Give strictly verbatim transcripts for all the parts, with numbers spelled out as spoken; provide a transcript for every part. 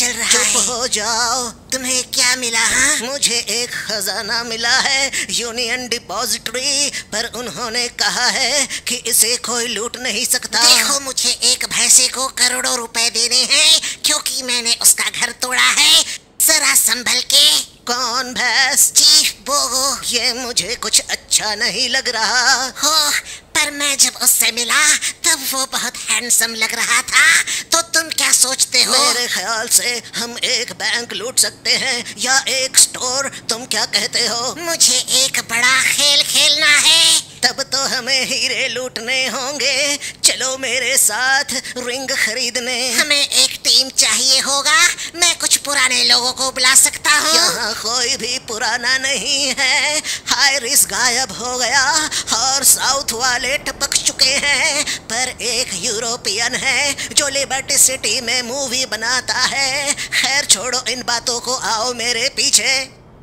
चल रहा है? चुप हो जाओ। तुम्हें क्या मिला? हाँ, मुझे एक खजाना मिला है यूनियन डिपॉजिटरी, पर उन्होंने कहा है कि इसे कोई लूट नहीं सकता। देखो, मुझे एक भैंसे को करोड़ों रुपए देने हैं क्योंकि मैंने उसका घर तोड़ा है। जरा संभल के। कौन भैंस? चीफ बोगो। ये मुझे कुछ अच्छा नहीं लग रहा हो, पर मैं जब उससे मिला तब वो बहुत हैंडसम लग रहा था। तो तुम क्या सोचते हो? मेरे ख्याल से हम एक बैंक लूट सकते हैं या एक स्टोर। तुम क्या कहते हो? मुझे एक बड़ा खेल खेलना है। तब तो हमें हीरे लूटने होंगे। चलो मेरे साथ रिंग खरीदने। हमें एक टीम चाहिए होगा। मैं कुछ पुराने लोगों को बुला सकता हूँ। यहाँ कोई भी पुराना नहीं है। हाइरिस गायब हो गया और साउथ वाले टपक चुके हैं, पर एक यूरोपियन है जो लिबर्टी सिटी में मूवी बनाता है। खैर छोड़ो इन बातों को, आओ मेरे पीछे।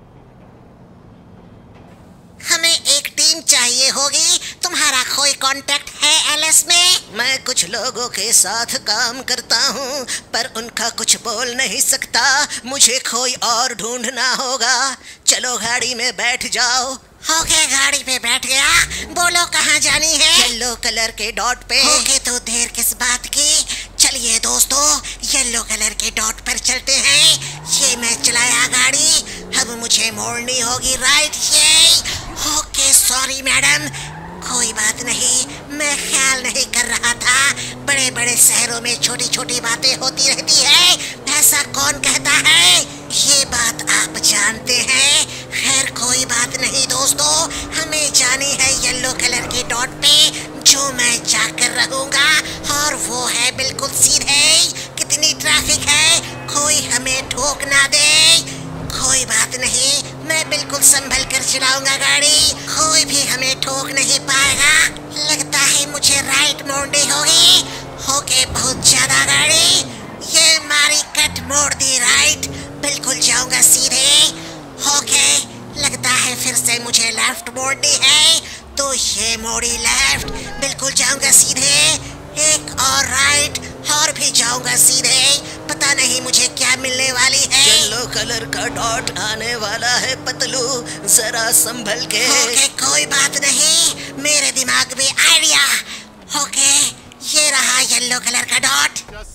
हमें एक टीम चाहिए होगी। तुम्हारा कोई कांटेक्ट है एलएस में? मैं कुछ लोगों के साथ काम करता हूँ, पर उनका कुछ बोल नहीं सकता। मुझे कोई और ढूंढना होगा। चलो गाड़ी में बैठ जाओ। ओके, गाड़ी पे बैठ गया। बोलो कहाँ जानी है? येलो कलर के डॉट पे। ओके, तो देर किस बात की? चलिए दोस्तों, येलो कलर के डॉट पर चलते हैं। ये मैं चलाया गाड़ी। अब मुझे मोड़नी होगी राइट। ये ओके, सॉरी मैडम। कोई बात नहीं, मैं ख्याल नहीं कर रहा था। बड़े बड़े शहरों में छोटी छोटी बातें होती रहती है, ऐसा कौन कहता है? ये बात आप जानते हैं। खैर कोई बात नहीं दोस्तों, हमें जानी है येलो कलर के डॉट पे, जो मैं जाकर रहूंगा। और वो है बिल्कुल सीधे। कितनी ट्रैफिक है, कोई हमें ठोक ना दे। कोई बात नहीं, मैं बिल्कुल संभल कर चलाऊंगा गाड़ी। कोई भी हमें ठोक नहीं पाएगा। लगता है मुझे राइट मोड़नी होगी। ओके, बहुत ज्यादा गाड़ी। ये मारी कट मोड़ दी राइट। बिल्कुल जाऊंगा सीधे। ओके, लगता है फिर से मुझे लेफ्ट मोड़नी है, तो ये मोड़ी लेफ्ट। बिल्कुल जाऊंगा सीधे। एक और राइट, और भी जाऊंगा सीधे। पता नहीं मुझे क्या मिलने वाली है। येलो कलर का डॉट आने वाला है पतलू, जरा संभल के। ओके, कोई बात नहीं, मेरे दिमाग में आइडिया। ओके, ये रहा येलो कलर का डॉट।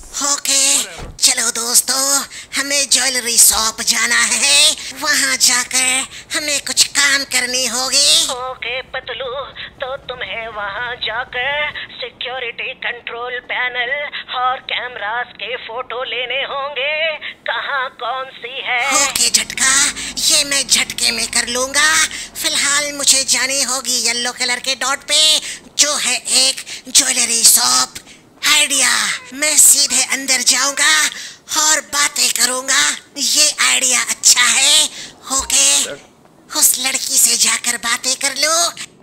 ओके, चलो दोस्तों, हमें ज्वेलरी शॉप जाना है। वहाँ जाकर हमें कुछ काम करनी होगी। ओके पतलू, तो तुम्हें वहाँ जाकर सिक्योरिटी कंट्रोल पैनल और कैमरास के फोटो लेने होंगे। कहाँ कौन सी है? ओके झटका, ये मैं झटके में कर लूंगा। फिलहाल मुझे जानी होगी येलो कलर के डॉट पे, जो है एक ज्वेलरी शॉप। आइडिया, मैं सीधे अंदर जाऊंगा और बातें करूंगा। ये आइडिया अच्छा है। ओके, उस लड़की से जाकर बातें कर लो।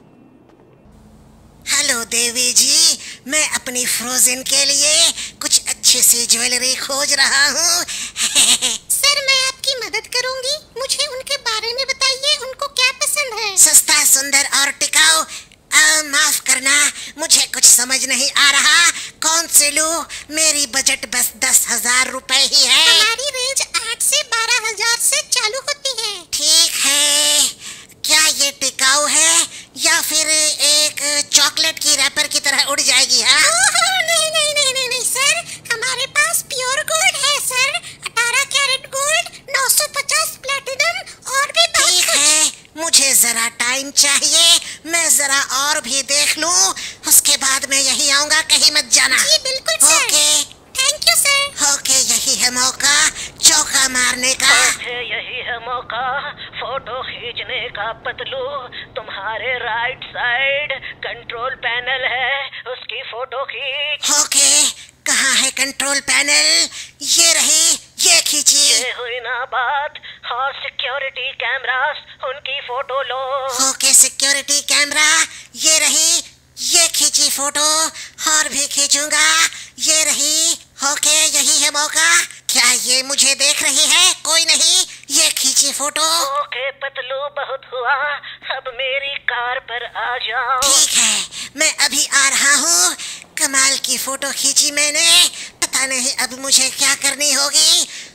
हेलो देवी जी, मैं अपनी फ्रोजन के लिए कुछ अच्छी सी ज्वेलरी खोज रहा हूँ। सर, मैं आपकी मदद करूंगी। मुझे उनके बारे में बताइए, उनको क्या पसंद है? सस्ता, सुंदर और टिकाऊ। आ, माफ करना, मुझे कुछ समझ नहीं आ रहा। कौन से लूं? मेरी बजट बस दस हजार रुपए ही है। हमारी रेंज आठ से बारह हजार से चालू होती है। ठीक है, क्या ये टिकाऊ है या फिर एक चॉकलेट की रैपर की तरह उड़ जाएगी? हाँ, नहीं नहीं नहीं नहीं नहीं सर, हमारे पास प्योर गोल्ड है सर। अठारह कैरेट गोल्ड, नौ सौ पचास प्लैटिनम और भी बहुत ठीक है, मुझे जरा टाइम चाहिए। मैं जरा और भी देख लूं, उसके बाद मैं यही आऊंगा। कहीं मत जाना। जी बिल्कुल sir. Okay, thank you sir. Okay, यही है मौका चौका मारने का। ओके, यही है मौका फोटो खींचने का पतलू। तुम्हारे राइट साइड कंट्रोल पैनल है, उसकी फोटो खींच। ओके, कहाँ है कंट्रोल पैनल? ये रही, ये खींची। ये हुई ना बात। और सिक्योरिटी कैमरास, उनकी फोटो लो। ओके, सिक्योरिटी कैमरा, ये रही, ये खींची फोटो। और भी खींचूंगा, ये रही। ओके, यही है मौका। क्या ये मुझे देख रही है? कोई नहीं, ये खींची फोटो। ओके पतलू, बहुत हुआ, अब मेरी कार पर आ जाओ। ठीक है, मैं अभी आ रहा हूँ। कमाल की फोटो खींची मैंने। पता नहीं अब मुझे क्या करनी होगी।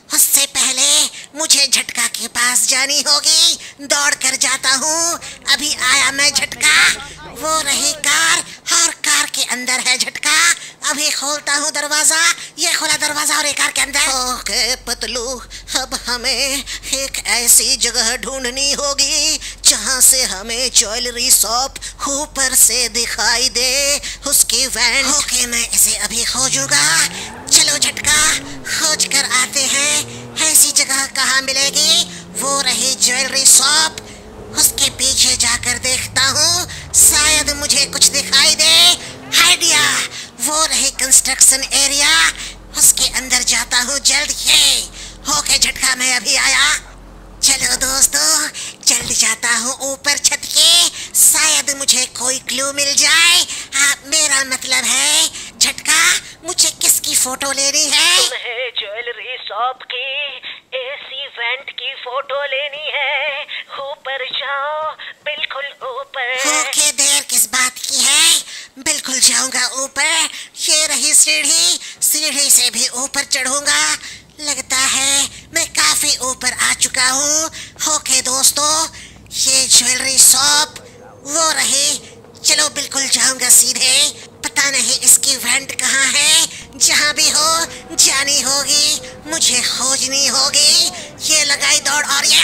उससे पहले मुझे झटका के पास जानी होगी। दौड़ कर जाता हूँ। अभी आया मैं झटका। वो रही कार और कार के अंदर है झटका। अभी खोलता हूँ दरवाजा। ये खोला दरवाजा और एक कार के अंदर। ओके पतलू, अब हमें एक ऐसी जगह ढूंढनी होगी जहाँ से हमें ज्वेलरी शॉप ऊपर से दिखाई दे, उसकी वैन। ओके, मैं इसे अभी खोजूंगा। चलो झटका, खोज कर आते हैं। ऐसी जगह कहाँ मिलेगी? वो रही ज्वेलरी शॉप। उसके पीछे जाकर देखता हूँ, शायद मुझे कुछ दिखाई दे। आइडिया, वो रही कंस्ट्रक्शन एरिया। उसके अंदर जाता हूँ जल्द ही। ओके झटका, मैं अभी आया। चलो दोस्तों, जल्द जाता हूँ ऊपर छत के। शायद मुझे कोई क्लू मिल जाए। आ, मेरा मतलब है झटका, मुझे किसकी फोटो लेनी है? तुम्हें ज्वेलरी शॉप की एसी वेंट की फोटो लेनी है। ऊपर जाओ, बिल्कुल ऊपर। ओके, देर किस बात की है? बिल्कुल जाऊंगा ऊपर। ये रही सीढ़ी, सीढ़ी से भी ऊपर चढ़ूंगा। लगता है मैं काफी ऊपर आ चुका हूँ। ओके दोस्तों, ये ज्वेलरी शॉप वो रही। चलो बिल्कुल जाऊंगा सीधे। पता नहीं इसकी वेंट कहाँ है। जहाँ भी हो जानी होगी, मुझे खोजनी होगी। ये लगाई दौड़ और ये,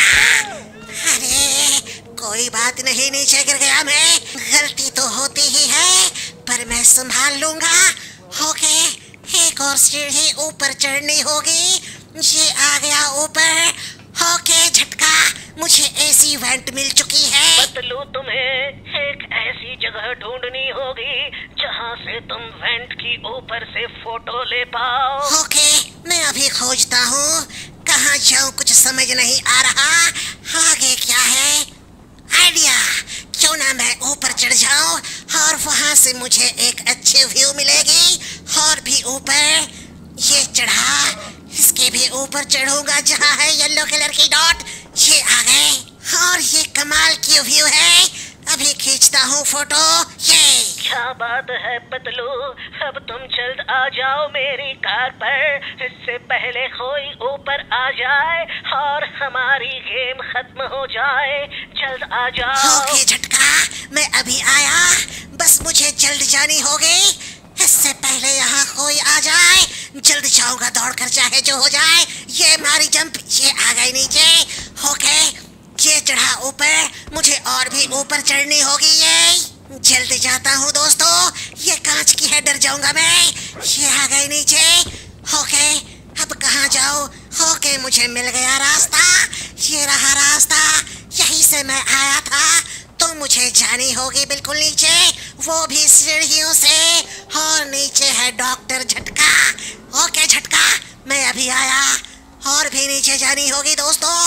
अरे कोई बात नहीं, नीचे गिर गया मैं। गलती तो होती ही है, पर मैं संभाल लूंगा। ओके, एक और सीढ़ी ऊपर चढ़नी होगी। ये आ गया ऊपर। ओके झटका, मुझे एसी वेंट मिल चुकी है। पतलू, तुम्हें एक ऐसी जगह ढूंढनी होगी जहाँ से तुम वेंट की ऊपर से फोटो ले पाओ। ओके, मैं अभी खोजता हूँ। कहाँ जाऊँ कुछ समझ नहीं आ रहा। आगे क्या है? आइडिया, क्यों ना मैं ऊपर चढ़ जाऊं और वहां से मुझे एक अच्छे व्यू मिलेगी। और भी ऊपर, ये चढ़ा, इसके भी ऊपर चढ़ूंगा जहां है येलो कलर की डॉट। ये आ गए और ये कमाल की व्यू है। अभी खींचता हूँ फोटो। ये क्या बात है पतलू, अब तुम जल्द आ जाओ मेरी कार पर, इससे पहले कोई ऊपर आ जाए और हमारी गेम खत्म हो जाए। जल्द आ जाओ। ओके झटका, मैं अभी आया। बस मुझे जल्द जानी होगी, इससे पहले यहाँ कोई आ जाए। जल्द जाऊंगा दौड़ कर, चाहे जो हो जाए। ये मारी जंप, ये आ गई नीचे। ओके, ये चढ़ा ऊपर, मुझे और भी ऊपर चढ़नी होगी। ये जल्द जाता हूँ दोस्तों। ये कांच की है, डर जाऊंगा मैं। ये आ गई नीचे। ओके, अब कहाँ जाऊँ? ओके, मुझे मिल गया रास्ता। ये रहा रास्ता, यहीं से मैं आया था। तो मुझे जानी होगी बिल्कुल नीचे, वो भी सीढ़ियों से। और नीचे है डॉक्टर झटका। ओके झटका, मैं अभी आया। और भी नीचे जानी होगी दोस्तों।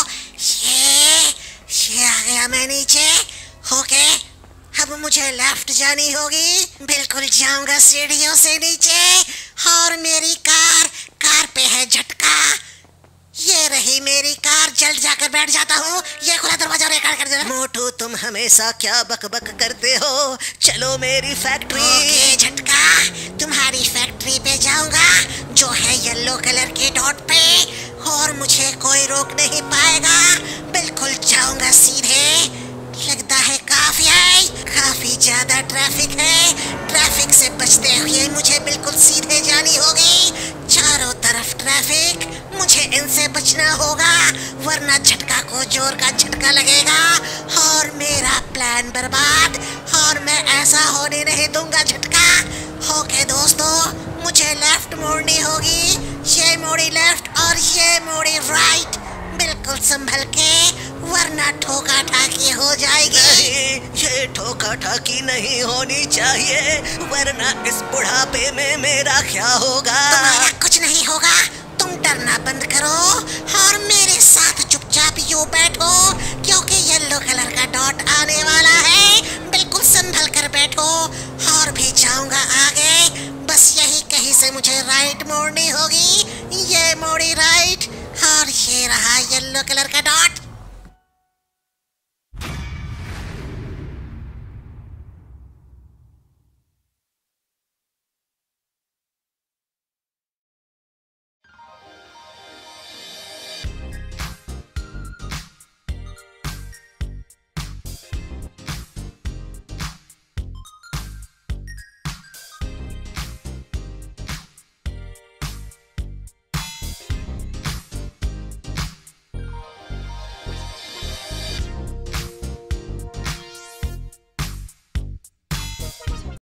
ये ये आ गया मैं नीचे। ओके, अब मुझे लेफ्ट जानी होगी। बिल्कुल जाऊंगा सीढ़ियों से नीचे। और मेरी कार कार पे है झटका। ये रही मेरी कार। जल्द जाकर बैठ जाता हूँ। ये खुला दरवाजा रेकॉर्ड कर दे। मोटू, तुम हमेशा क्या बक बक करते हो? चलो मेरी फैक्ट्री। ओके झटका, तुम्हारी फैक्ट्री पे जाऊंगा जो है येलो कलर के डॉट पे। और मुझे कोई रोक नहीं पाएगा। बिल्कुल जाऊंगा सीधे। लगता है काफी है, काफी ज्यादा ट्रैफिक है। ट्रैफिक से बचते हुए मुझे बिल्कुल सीधे जानी होगी। चारों तरफ ट्रैफिक, मुझे इनसे बचना होगा, वरना झटका को जोर का झटका लगेगा और मेरा प्लान बर्बाद। और मैं ऐसा होने नहीं दूंगा झटका। ओके दोस्तों, मुझे लेफ्ट मोड़नी होगी। ये मोड़ी लेफ्ट और ये मोड़ी राइट। बिल्कुल संभल के, वरना ठोका ठाकी हो जाएगी। नहीं, ये ठोका ठाकी नहीं होनी चाहिए, वरना इस बुढ़ापे में मेरा क्या होगा? तुम्हारा कुछ नहीं होगा। तुम डरना बंद करो और मेरे साथ चुपचाप यूं बैठो, क्योंकि येलो कलर का डॉट आने वाला है। बिल्कुल संभल कर बैठो। और भी जाऊंगा आगे। बस यही कहीं से मुझे राइट मोड़नी होगी। ये मोड़ी राइट और ये रहा येलो कलर का डॉट।